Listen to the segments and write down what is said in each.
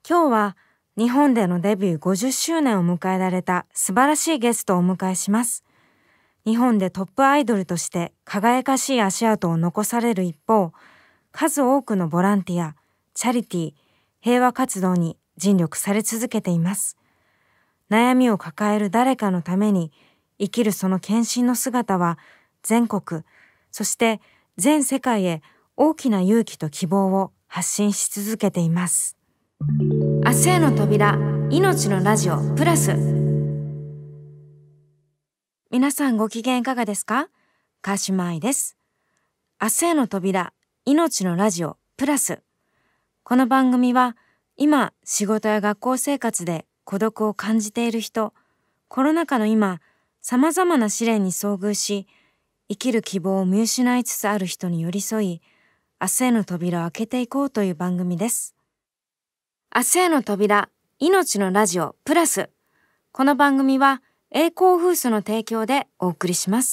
今日は日本でのデビュー50周年を迎えられた素晴らしいゲストをお迎えします。日本でトップアイドルとして輝かしい足跡を残される一方、数多くのボランティア、チャリティー、平和活動に尽力され続けています。悩みを抱える誰かのために生きるその献身の姿は全国、そして全世界へ大きな勇気と希望を発信し続けています。明日への扉、命のラジオプラス。皆さんご機嫌いかがですか？川島愛です。明日への扉、命のラジオプラス。この番組は今仕事や学校生活で孤独を感じている人、コロナ禍の今、様々な試練に遭遇し、生きる希望を見失いつつある人に寄り添い、明日への扉を開けていこうという番組です。明日への扉、命のラジオプラス。この番組は栄光フースの提供でお送りします。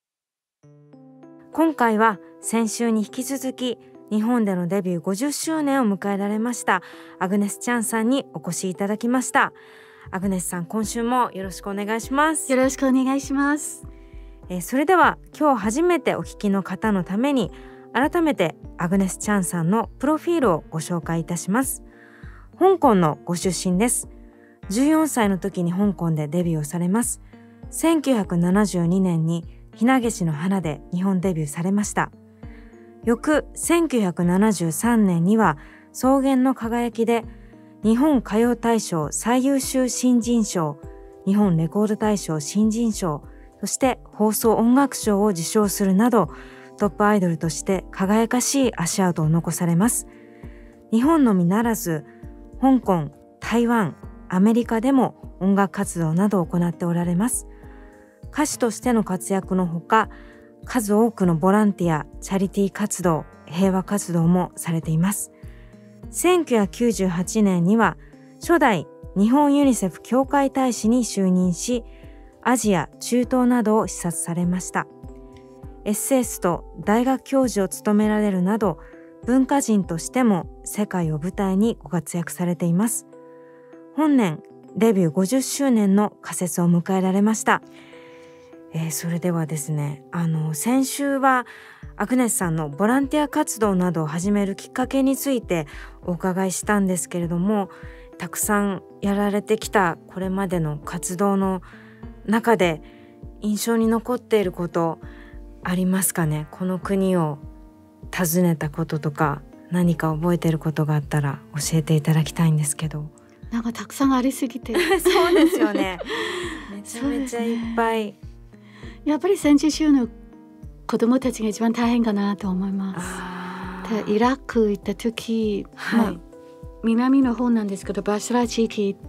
今回は先週に引き続き日本でのデビュー50周年を迎えられましたアグネス・チャンさんにお越しいただきました。アグネスさん、今週もよろしくお願いします。 よろしくお願いします。 それでは今日初めてお聞きの方のために改めてアグネス・チャンさんのプロフィールをご紹介いたします。香港のご出身です。14歳の時に香港でデビューをされます。1972年にひなげしの花で日本デビューされました。翌1973年には草原の輝きで日本歌謡大賞最優秀新人賞、日本レコード大賞新人賞、そして放送音楽賞を受賞するなどトップアイドルとして輝かしい足跡を残されます。日本のみならず香港、台湾、アメリカでも音楽活動などを行っておられます。歌手としての活躍のほか、数多くのボランティア、チャリティー活動、平和活動もされています。1998年には初代日本ユニセフ協会大使に就任し、アジア、中東などを視察されました。エッセイスト、大学教授を務められるなど、文化人としても世界を舞台にご活躍されています。本年デビュー50周年の仮説を迎えられました。それではですね、先週はアグネスさんのボランティア活動などを始めるきっかけについてお伺いしたんですけれども、たくさんやられてきたこれまでの活動の中で印象に残っていることありますかね？この国を訪ねたこととか何か覚えていることがあったら教えていただきたいんですけど。 なんかたくさんありすぎてそうですよね。めちゃめちゃいっぱい。 やっぱり戦時中の子どもたちが一番大変かなと思います。でイラク行った時、南の方なんですけどバシラ地域行って、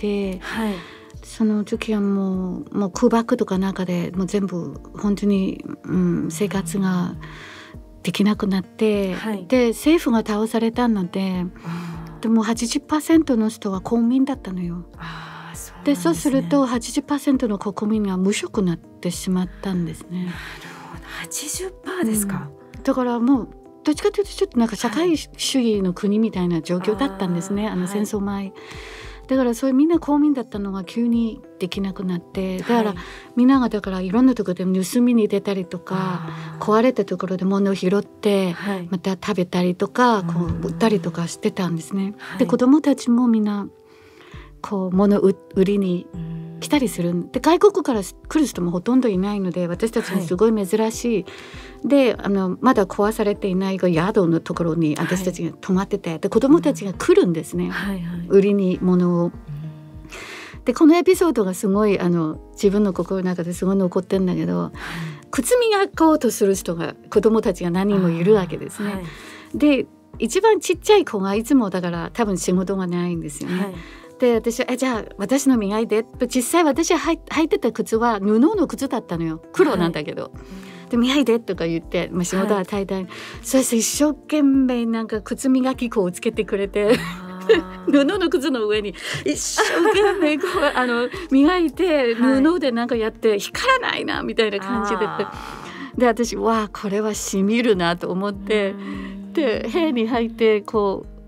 その時はもう空爆とか中でもう全部本当に、生活ができなくなって、で政府が倒されたので、でも 80% の人は公民だったのよ。そうすると 80% の国民が無職になってしまったんですね。 なるほど、80% ですか。 だからもうどっちかというとちょっとなんか社会主義の国みたいな状況だったんですね、戦争前。だからそういうみんな公民だったのが急にできなくなって、だからみんながだからいろんなところで盗みに出たりとか、壊れたところで物を拾ってまた食べたりとか、こう売ったりとかしてたんですね。で子供たちもみんなこう物売りに来たりする。で外国から来る人もほとんどいないので、私たちにすごい珍しい、でまだ壊されていない宿のところに私たちが泊まってて、で子供たちが来るんですね、売りに物を。でこのエピソードがすごい自分の心の中ですごい残ってるんだけど、靴磨こうとする人が子供たちが何人もいるわけですね。で一番ちっちゃい子がいつもだから多分仕事がないんですよね。で私じゃあ私の磨いて、実際私履いてた靴は布の靴だったのよ。黒なんだけど、で磨いてとか言って、仕事は大体、そして一生懸命なんか靴磨き粉をつけてくれて布の靴の上に一生懸命こう磨いて、布でなんかやって光らないなみたいな感じで、私わあこれはしみるなと思って、で部屋に入ってこう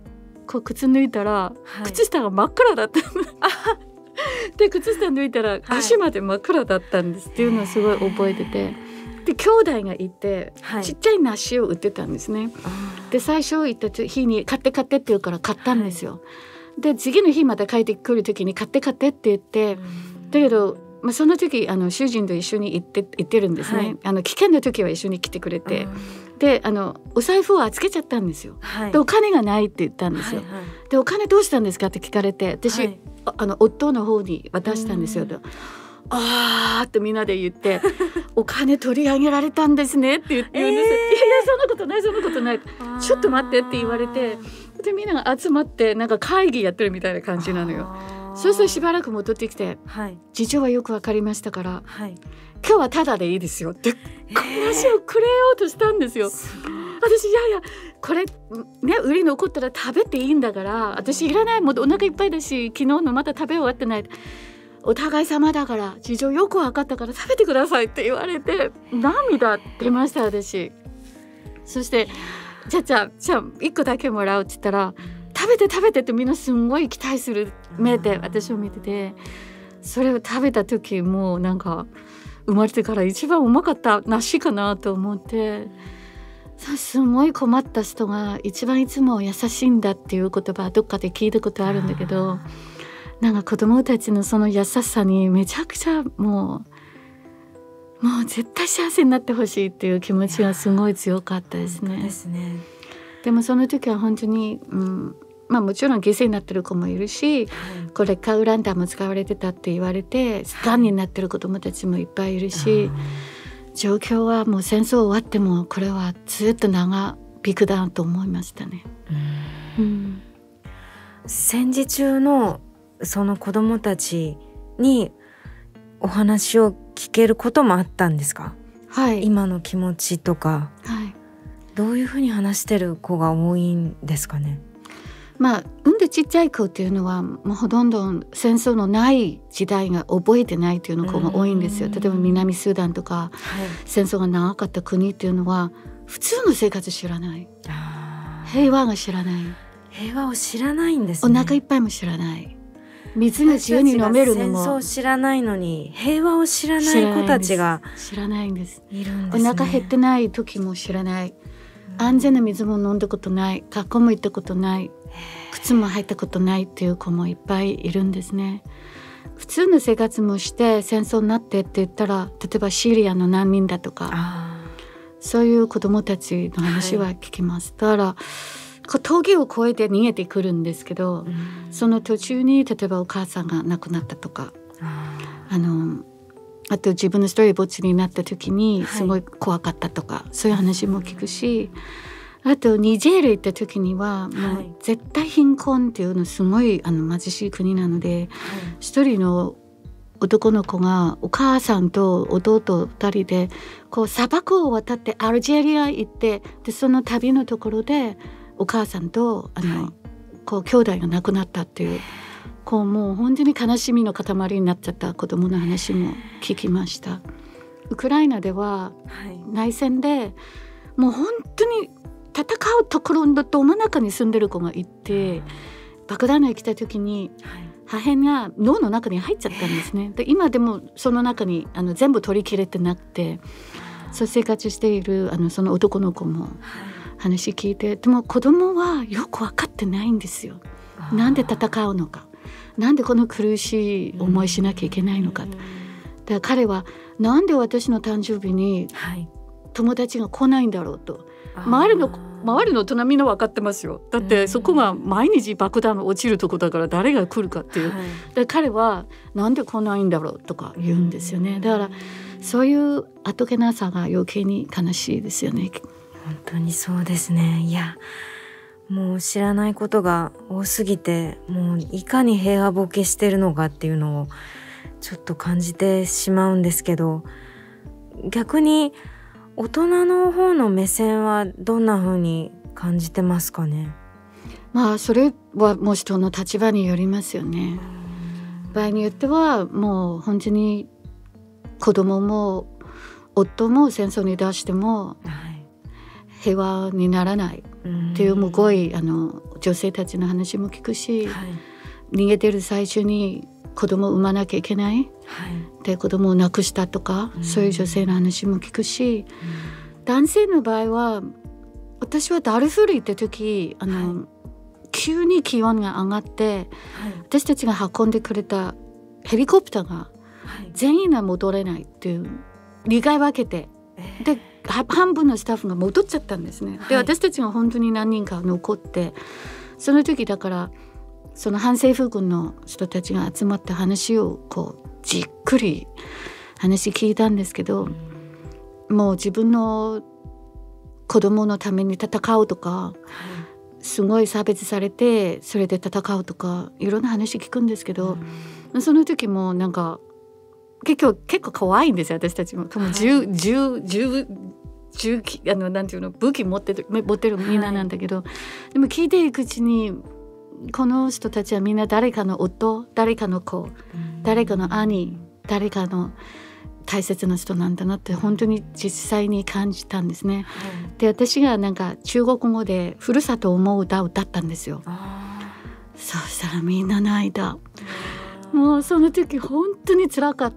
こう靴脱いだら、 はい、 靴下が真っ暗だったで靴下脱いだら足まで真っ暗だったんです、っていうのをすごい覚えてて、で兄弟がいて、はい、ちっちゃい梨を売ってたんですね。で最初行った日に買ってって言うから買ったんですよ、はい、で次の日また帰ってくる時に買ってって言って、だけど、その時主人と一緒に行ってるんですね、はい、危険な時は一緒に来てくれて、でお財布を預けちゃったんですよ、はい、でお金がないって言ったんですよ、はいはい、でお金どうしたんですかって聞かれて、私、はい、夫の方に渡したんですよ。あーってみんなで言ってお金取り上げられたんですねって言うんです、いやそんなことないそんなことない、ちょっと待ってって言われて、でみんなが集まってなんか会議やってるみたいな感じなのよ。そうするとしばらく戻ってきて、はい、事情はよくわかりましたから、はい、今日はタダでいいですよって話をくれようとしたんですよ。私いやこれね売り残ったら食べていいんだから、私いらない、もうお腹いっぱいだし昨日のまだ食べ終わってない、お互い様だから事情よく分かったから食べてくださいって言われて涙出ました私。そしてじゃあ1個だけもらうって言ったら、食べてってみんなすんごい期待する目で私を見てて、それを食べた時もうなんか生まれてから一番うまかった梨かなと思って、すごい困った人が一番いつも優しいんだっていう言葉どっかで聞いたことあるんだけど、なんか子供たちのその優しさにめちゃくちゃもう絶対幸せになってほしいっていう気持ちがすごい強かったですね。でもその時は本当に、もちろん犠牲になってる子もいるし、これカウランターも使われてたって言われてがんになってる子供たちもいっぱいいるし、状況はもう戦争終わってもこれはずっと長引くだと思いましたね。 戦時中のその子どもたちにお話を聞けることもあったんですか？はい、今の気持ちとか、はい、どういうふうに話してる子が多いんですかね？ 産んでちっちゃい子っていうのはもうほとんど戦争のない時代が覚えてないというの子が多いんですよ。例えば南スーダンとか、はい、戦争が長かった国っていうのは普通の生活知らない、平和が知らない、 平和を知らないんですね。 お腹いっぱいも知らない、水が自由に飲めるのも、 戦争を知らないのに平和を知らない子たちが知らないんです。 いるんですね。 お腹減ってない時も知らない、安全な水も飲んだことない、学校も行ったことない、靴も履いたことないっていう子もいっぱいいるんですね。普通の生活もして戦争になってって言ったら、例えばシリアの難民だとか、そういう子どもたちの話は聞きます、だから峠を越えて逃げてくるんですけど、その途中に例えばお母さんが亡くなったとか、あと自分の一人ぼっちになった時にすごい怖かったとか、そういう話も聞くし、あとニジェール行った時にはもう絶対貧困っていうのすごい貧しい国なので、一人の男の子がお母さんと弟2人でこう砂漠を渡ってアルジェリア行って、でその旅のところでお母さんとこう兄弟が亡くなったっていう、こうもう本当に悲しみの塊になっちゃった子供の話も聞きました。ウクライナでは内戦でもう本当に戦うところのど真ん中に住んでる子がいて、爆弾が来た時に破片が脳の中に入っちゃったんですね。で今でもその中に全部取り切れてなくて、そう生活しているその男の子も話聞いて、でも子供はよく分かってないんですよ。なんで戦うのか、なんでこの苦しい思いしなきゃいけないのか。だから彼はなんで私の誕生日に友達が来ないんだろうと、周りの大人みんな分かってますよ。だってそこが毎日爆弾が落ちるとこだから誰が来るかっていう、で彼はなんで来ないんだろうとか言うんですよね。だからそういうあどけなさが余計に悲しいですよね。 本当にそうですね。いやもう知らないことが多すぎて、もういかに平和ボケしてるのかっていうのをちょっと感じてしまうんですけど、逆に大人の方の目線はどんな風に感じてますかね？ それはもう人の立場によりますよね。場合によってはもう本当に子供も夫も戦争に出しても平和にならない、 っていうむごい女性たちの話も聞くし、 はい、 逃げてる最初に子供を産まなきゃいけない、 はい、 で子供を亡くしたとか、そういう女性の話も聞くし、男性の場合は私はダルフール行った時急に気温が上がって、私たちが運んでくれたヘリコプターが全員が戻れないっていう利害分けて、で半分のスタッフが戻っちゃったんですね。で私たちが本当に何人か残って、その時だからその反政府軍の人たちが集まった話をこうじっくり話聞いたんですけど、もう自分の子供のために戦うとか、すごい差別されてそれで戦うとかいろんな話聞くんですけど、その時もなんか結構怖いんですよ。私たちもなんていうの、武器持ってるみんななんだけど、でも聞いていくうちにこの人たちはみんな誰かの夫、誰かの子、誰かの兄、誰かの大切な人なんだなって本当に実際に感じたんですね。で私がなんか中国語でふるさとを思う歌を歌ったんですよ。そうしたらみんな泣いた。もうその時本当に辛かった。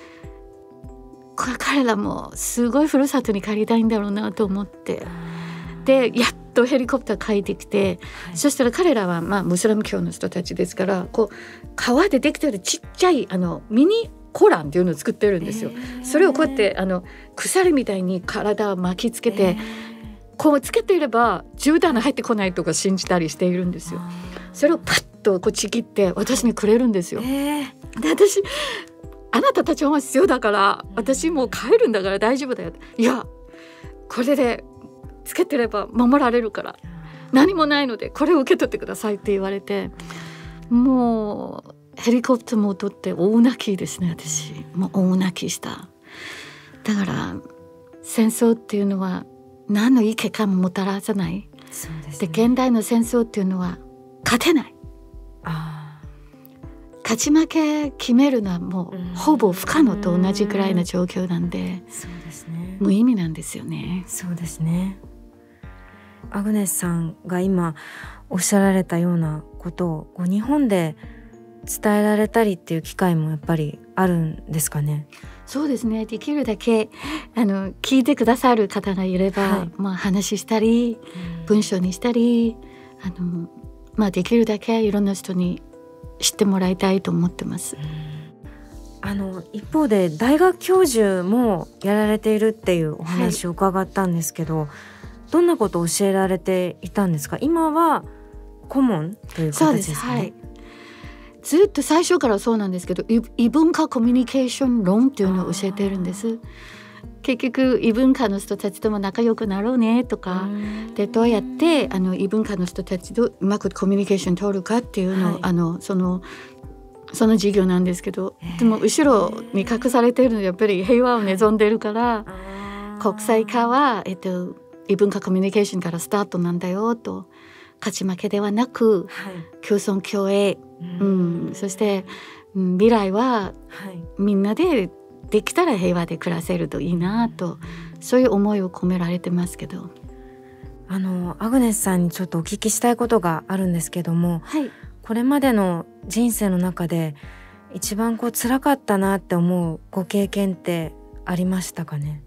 彼らもすごいふるさとに帰りたいんだろうなと思って、でやっとヘリコプター帰ってきて、そしたら彼らはムスリム教の人たちですから、こう川でできてるちっちゃいミニコランっていうのを作ってるんですよ。それをこうやって鎖みたいに体を巻きつけて、こうつけていれば銃弾が入ってこないとか信じたりしているんですよ。それをパッとこうちぎって私にくれるんですよ。で私、あなたたちは必要だから私もう帰るんだから大丈夫だよ。いや、これでつけてれば守られるから何もないのでこれを受け取ってくださいって言われて、もうヘリコプターも取って大泣きですね。私もう大泣きした。だから戦争っていうのは何のいい結果ももたらさない。そうですね。で現代の戦争っていうのは勝てない。勝ち負け決めるのはもうほぼ不可能と同じくらいの状況なんで、 そうですね、 無意味なんですよね。 そうですね。アグネスさんが今おっしゃられたようなことを日本で伝えられたりっていう機会もやっぱりあるんですかね。 そうですね。できるだけ聞いてくださる方がいれば、話したり文章にしたりできるだけいろんな人に知ってもらいたいと思ってます。 一方で大学教授もやられているっていうお話を伺ったんですけど、どんなことを教えられていたんですか？今は顧問という形ですね。 ずっと最初からそうなんですけど、異文化コミュニケーション論っていうのを教えてるんです。結局異文化の人たちとも仲良くなろうねとかで、どうやって異文化の人たちとうまくコミュニケーション取るかっていうのを、その授業なんですけど、でも後ろに隠されているのはやっぱり平和を望んでるから、国際化は、異文化コミュニケーションからスタートなんだよと、勝ち負けではなく、共存共栄、そして、未来は、みんなでできたら平和で暮らせるといいなと、そういう思いを込められてますけど、 アグネスさんにちょっとお聞きしたいことがあるんですけども、これまでの人生の中で一番辛かったなって思うご経験ってありましたかね？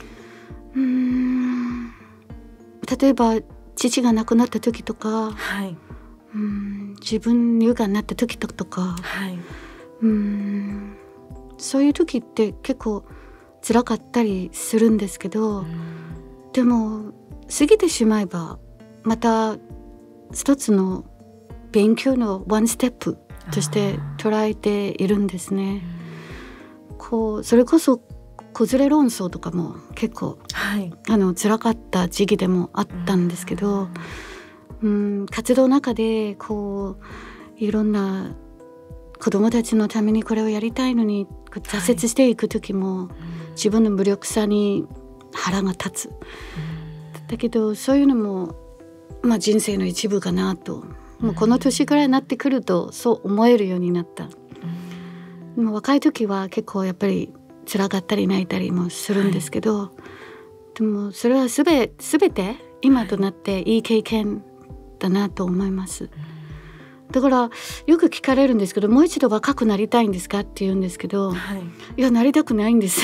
例えば父が亡くなった時とか、自分乳がんになった時とか、そういう時って結構辛かったりするんですけど、でも過ぎてしまえばまた一つの勉強のワンステップとして捉えているんですね。それこそ子連れ論争とかも結構、辛かった時期でもあったんですけど、活動の中でいろんな子どもたちのためにこれをやりたいのに挫折していく時も、自分の無力さに腹が立つ。だけどそういうのも、人生の一部かなと、もうこの年くらいになってくるとそう思えるようになった。若い時は結構やっぱり辛かったり泣いたりもするんですけど、でもそれはすべて今となっていい経験だなと思います。だからよく聞かれるんですけど、もう一度若くなりたいんですかって言うんですけど、いやなりたくないんです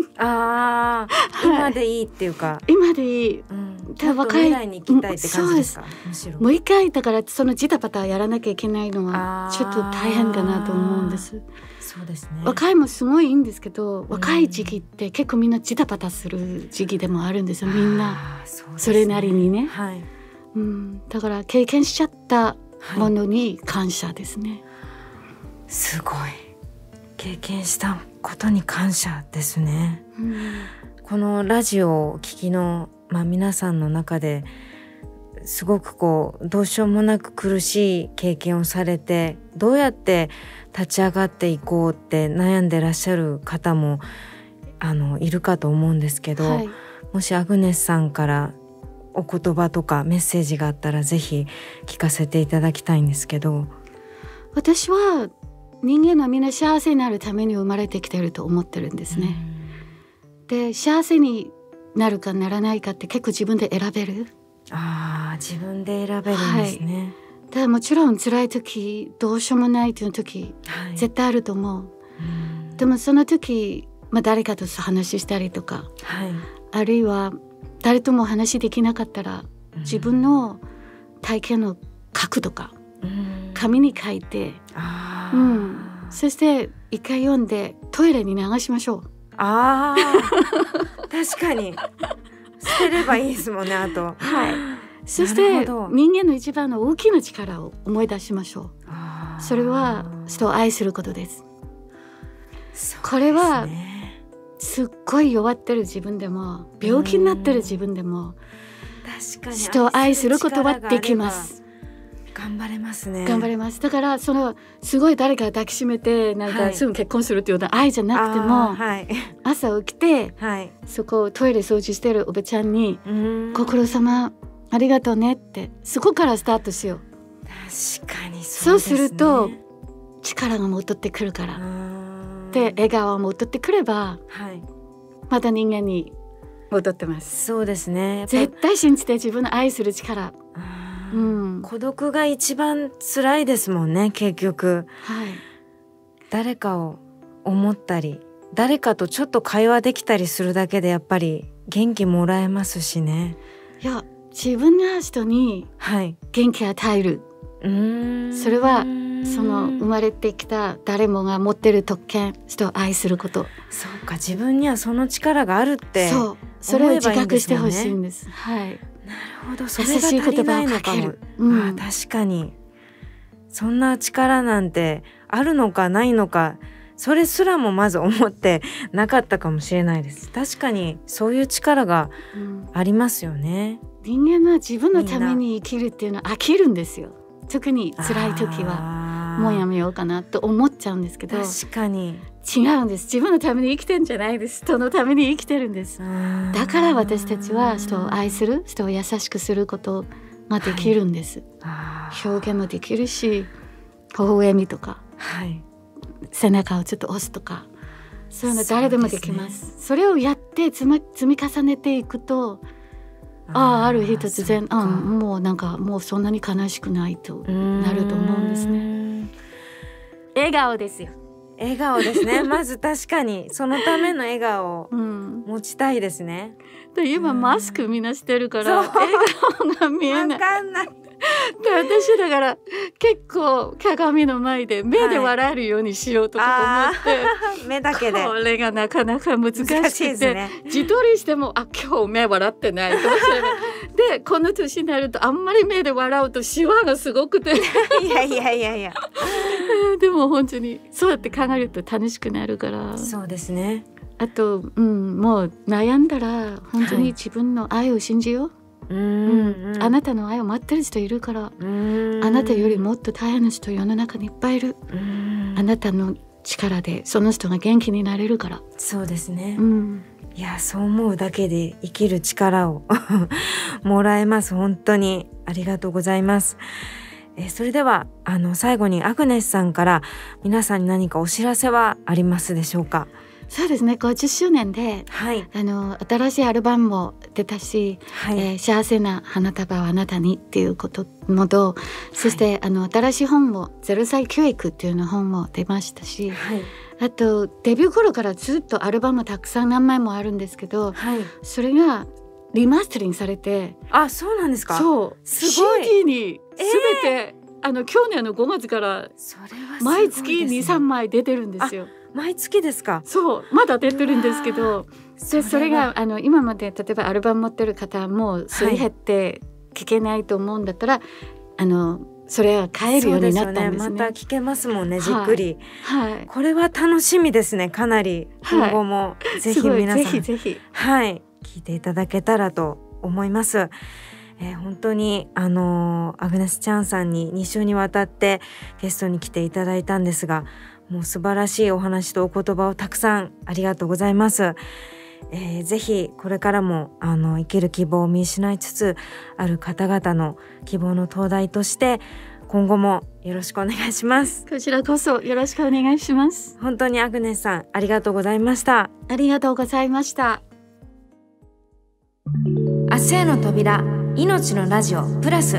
今でいいっていうか、 今でいい、 若い未来に行きたいって感じですか？むしろもう一回だからそのジタバタやらなきゃいけないのはちょっと大変かなと思うんです。 そうですね。 若いもすごいいいんですけど、若い時期って結構みんなジタバタする時期でもあるんですよ、みんな。それなりにね、だから経験しちゃったものに感謝ですね。 すごい経験したことに感謝ですね。このラジオをお聞きの、皆さんの中ですごくどうしようもなく苦しい経験をされて、どうやって立ち上がっていこうって悩んでらっしゃる方もいるかと思うんですけど、もしアグネスさんからお言葉とかメッセージがあったらぜひ聞かせていただきたいんですけど。 私は人間はみんな幸せになるために生まれてきてると思ってるんですね。で、幸せになるかならないかって結構自分で選べる。 自分で選べるんですね。 だからもちろん辛い時、どうしようもないという時、絶対あると思う。でもその時、誰かと話したりとか、あるいは誰とも話できなかったら、自分の体験の書くとか、紙に書いて、そして一回読んでトイレに流しましょう。 確かに捨てればいいですもんね。あとそして人間の一番の大きな力を思い出しましょう。それは人を愛することです。これはすっごい弱ってる自分でも、病気になってる自分でも、人を愛することはできます。 頑張れますね。 頑張れます。だからすごい誰か抱きしめてすぐ結婚するっていうような愛じゃなくても、朝起きて、そこをトイレ掃除してるおばちゃんにご苦労様ありがとうねって、そこからスタートしよう。 確かにそうすると力が戻ってくるから、で笑顔が戻ってくれば、また人間に戻ってます。 そうですね。 絶対信じて、自分の愛する力。 孤独が一番辛いですもんね、結局。誰かを思ったり、誰かとちょっと会話できたりするだけでやっぱり元気もらえますしね。 いや、自分が人に元気与える、それはその生まれてきた誰もが持ってる特権、人を愛すること。 そうか、自分にはその力があるってそれを自覚してほしいんです。 なるほど、それが足りないのかも。確かにそんな力なんてあるのかないのか、それすらもまず思ってなかったかもしれないです。確かにそういう力がありますよね。 人間は自分のために生きるっていうのは飽きるんですよ。特に辛い時はもうやめようかなと思っちゃうんですけど、 確かに違うんです。自分のために生きてんじゃないです。人のために生きてるんです。だから私たちは人を愛する、人を優しくすることができるんです。表現もできるし、微笑みとか、背中をちょっと押すとか、そういうの誰でもできます。それをやって積み重ねていくと、ある日突然もうそんなに悲しくないとなると思うんですね。笑顔ですよ。 笑顔ですね。まず確かにそのための笑顔を持ちたいですね。 で今マスクみんなしてるから笑顔が見えない。 わかんない。 で私だから結構鏡の前で目で笑えるようにしようとか思って、 目だけでこれがなかなか難しくて、自撮りしても今日目笑ってないかもしれないで、この年になるとあんまり目で笑うとシワがすごくていやでも本当にそうやって考えると楽しくなるから。そうですね。あと、もう悩んだら本当に自分の愛を信じよう。あなたの愛を待ってる人いるから、あなたよりもっと大変な人世の中にいっぱいいる。あなたの力でその人が元気になれるから。そうですね、いや、そう思うだけで生きる力をもらえます。本当にありがとうございます。それでは最後にアグネスさんから皆さんに何かお知らせはありますでしょうか？そうですね、50周年で、新しいアルバムも出たし、 はい、 幸せな花束はあなたにっていうことのと、そして、新しい本も0歳教育っていうの本も出ましたし、 はい、 あとデビュー頃からずっとアルバムたくさん何枚もあるんですけど、 はい、 それがリマスタリングされて、 あ、そうなんですか。 そうすごい CD に全て、去年の5月からそれはすごいですね。 毎月 2,3 枚出てるんですよ。 毎月ですか。 そうまだ出てるんですけど、でそれが今まで例えばアルバム持ってる方もすり減って聞けないと思うんだったら、それは買えるようになったんですね。 また聞けますもんね、じっくり、 はい、 これは楽しみですね。かなり今後も、ぜひ皆さんぜひはい、聞いていただけたらと思います。本当にアグネス・チャンさんに2週にわたってゲストに来ていただいたんですが、もう素晴らしいお話とお言葉をたくさんありがとうございます。ぜひこれからも生きる希望を見失いつつある方々の希望の灯台として今後もよろしくお願いします。 こちらこそよろしくお願いします。 本当にアグネスさんありがとうございました。 ありがとうございました。 明日への扉、命のラジオプラス。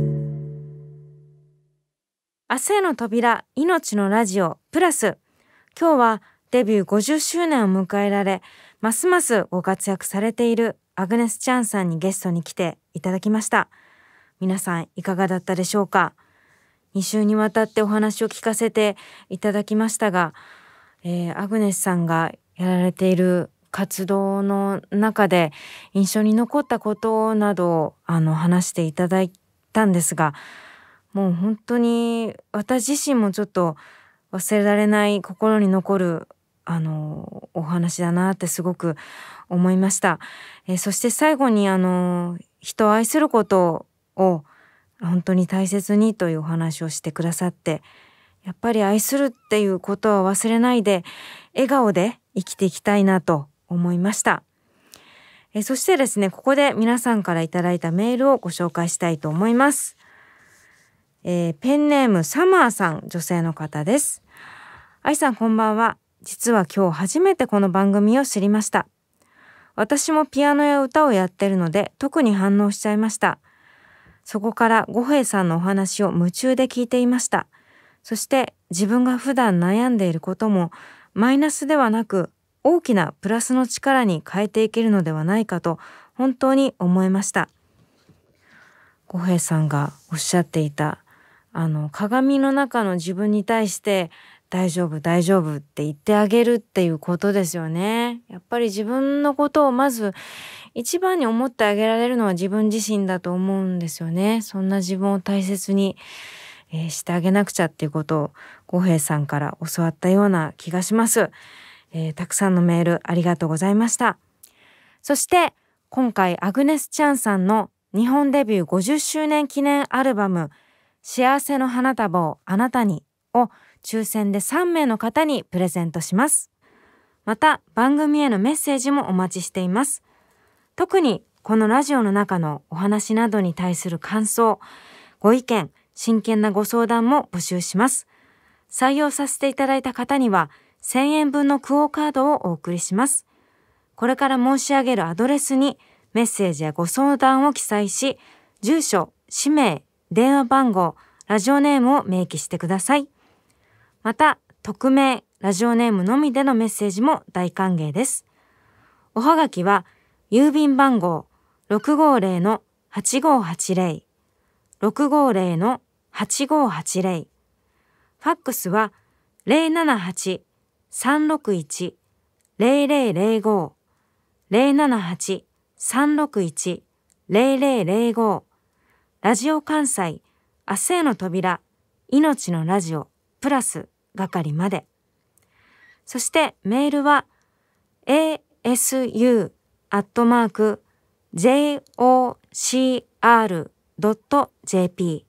明日への扉、命のラジオプラス。今日はデビュー50周年を迎えられ、ますますご活躍されているアグネス・チャンさんにゲストに来ていただきました。皆さんいかがだったでしょうか。2週にわたってお話を聞かせていただきましたが、アグネスさんがやられている活動の中で印象に残ったことなどを話していただいたんですが、もう本当に私自身もちょっと忘れられない、心に残るお話だなってすごく思いました。そして最後に人を愛することを本当に大切にというお話をしてくださって、やっぱり愛するっていうことは忘れないで笑顔で生きていきたいなと思いました。そしてですね、ここで皆さんからいただいたメールをご紹介したいと思います。ペンネームサマーさん、女性の方です。愛さんこんばんは。実は今日初めてこの番組を知りました。私もピアノや歌をやってるので特に反応しちゃいました。そこから五平さんのお話を夢中で聞いていました。そして自分が普段悩んでいることもマイナスではなく大きなプラスの力に変えていけるのではないかと本当に思いました。五平さんがおっしゃっていた鏡の中の自分に対して大丈夫大丈夫って言ってあげるっていうことですよね。やっぱり自分のことをまず一番に思ってあげられるのは自分自身だと思うんですよね。そんな自分を大切に、してあげなくちゃっていうことを五平さんから教わったような気がします。たくさんのメールありがとうございました。そして今回アグネス・チャンさんの日本デビュー50周年記念アルバム幸せの花束をあなたにを抽選で3名の方にプレゼントします。また番組へのメッセージもお待ちしています。特にこのラジオの中のお話などに対する感想、ご意見、真剣なご相談も募集します。採用させていただいた方には1000円分のクオカードをお送りします。これから申し上げるアドレスにメッセージやご相談を記載し、住所、氏名、電話番号、ラジオネームを明記してください。また、匿名、ラジオネームのみでのメッセージも大歓迎です。おはがきは、郵便番号 650-8580、650-8580。ファックスは 078-361-0005、078-361-0005。ラジオ関西、明日への扉、命のラジオ、プラス係まで。そしてメールは asu@jocr.jp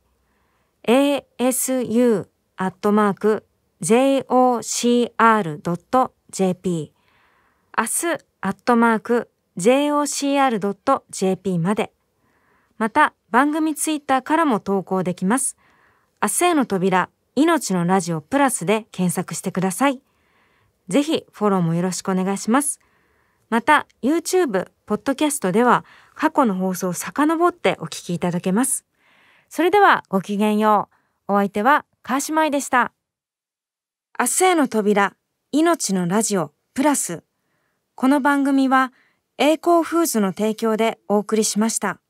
asu@jocr.jp 明日@jocr.jp まで。また番組ツイッターからも投稿できます。明日への扉、命のラジオプラスで検索してください。ぜひフォローもよろしくお願いします。 また YouTube、ポッドキャストでは過去の放送を遡ってお聞きいただけます。それではごきげんよう。お相手は川島愛でした。明日への扉、命のラジオプラス。この番組は栄光フーズの提供でお送りしました。